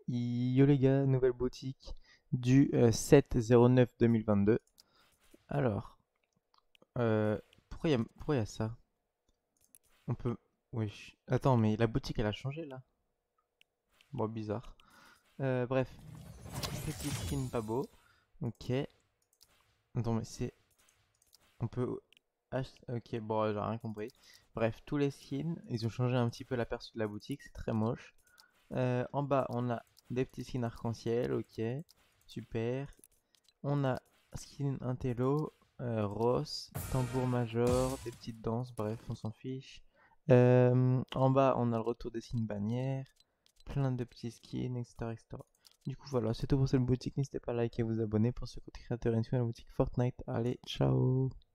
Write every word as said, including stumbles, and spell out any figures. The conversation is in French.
Yo les gars, nouvelle boutique du euh, sept zéro neuf deux mille vingt-deux. Alors, euh, pourquoi il y a, pourquoi y a ça? On peut... Oui. Attends, mais la boutique elle a changé là. Bon, bizarre. Euh, bref, petit skin pas beau. Ok. Attends, mais c'est... On peut... ach- Ok, bon, j'ai rien compris. Bref, tous les skins, ils ont changé un petit peu l'aperçu de la boutique, c'est très moche. Euh, en bas, on a des petits skins arc-en-ciel, ok. Super. On a skin intello, euh, Ross, tambour major, des petites danses, bref, on s'en fiche. Euh, en bas, on a le retour des skins bannières, plein de petits skins, et cetera, et cetera. Du coup, voilà, c'est tout pour cette boutique. N'hésitez pas à liker et vous abonner pour ce côté créateur et une la boutique Fortnite. Allez, ciao!